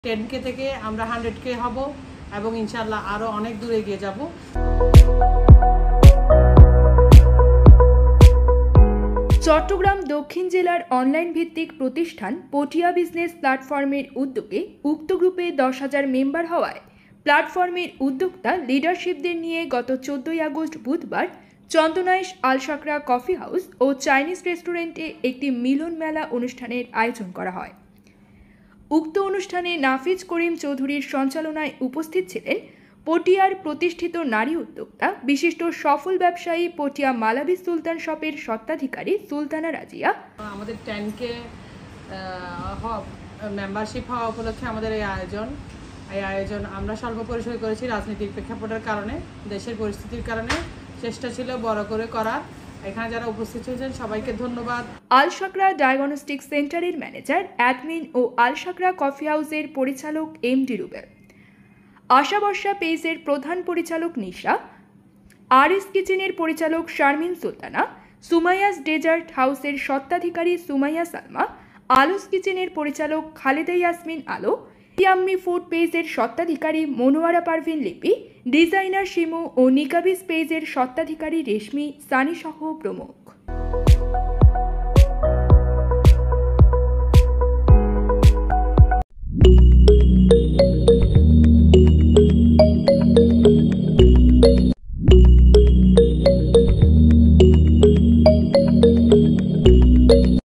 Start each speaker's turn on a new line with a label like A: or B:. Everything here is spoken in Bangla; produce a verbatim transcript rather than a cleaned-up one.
A: টেন কে থেকে আমরা হান্ড্রেড কে হব এবং ইনশাআল্লাহ আরো অনেক দূরে এগিয়ে যাব।
B: চট্টগ্রাম দক্ষিণ জেলার অনলাইন ভিত্তিক প্রতিষ্ঠান পটিয়া বিজনেস প্ল্যাটফর্মের উদ্যোগে উক্ত গ্রুপে দশ হাজার মেম্বার হওয়ায় প্ল্যাটফর্মের উদ্যোক্তা লিডারশিপদের নিয়ে গত চোদ্দই আগস্ট বুধবার চন্দনাইশ আলশাকরা কফি হাউস ও চাইনিজ রেস্টুরেন্টে একটি মিলন মেলা অনুষ্ঠানের আয়োজন করা হয়। উক্ত অনুষ্ঠানে নাফিজ করিম চৌধুরীর সঞ্চালনায় উপস্থিত ছিলেন পটিয়ার প্রতিষ্ঠিত নারী উদ্যোক্তা বিশিষ্ট সফল ব্যবসায়ী পটিয়া মালাবি সুলতান শপের স্বত্বাধিকারী সুলতানা রাজিয়া।
A: আমাদের টেন কে মেম্বারশিপ হওয়া উপলক্ষে আমাদের এই আয়োজন এই আয়োজন আমরা স্বল্প পরিসরে করেছি রাজনৈতিক প্রেক্ষাপটের কারণে, দেশের পরিস্থিতির কারণে চেষ্টা ছিল বড় করে করার। এখানে যারা উপস্থিত হয়েছেন সবাইকে ধন্যবাদ।
B: আলশাকরা ডায়াগনস্টিক সেন্টারের ম্যানেজার অ্যাডমিন ও আলশাকরা কফি হাউসের পরিচালক এম ডি রুবেল, আশা বর্ষা পেজের প্রধান পরিচালক নিশা, আর এস কিচেনের পরিচালক শারমিন সুলতানা, সুমাইয়াস ডেজার্ট হাউসের স্বত্বাধিকারী সুমাইয়া সালমা, আলোস কিচেনের পরিচালক খালেদা ইয়াসমিন আলো, ইয়াম্মি ফুড পেজের স্বত্বাধিকারী মনোয়ারা পারভিন লিপি, ডিজাইনার শিমু ও নিকাবিস পেজের স্বত্বাধিকারী রেশমি সানি সহ প্রমুখ।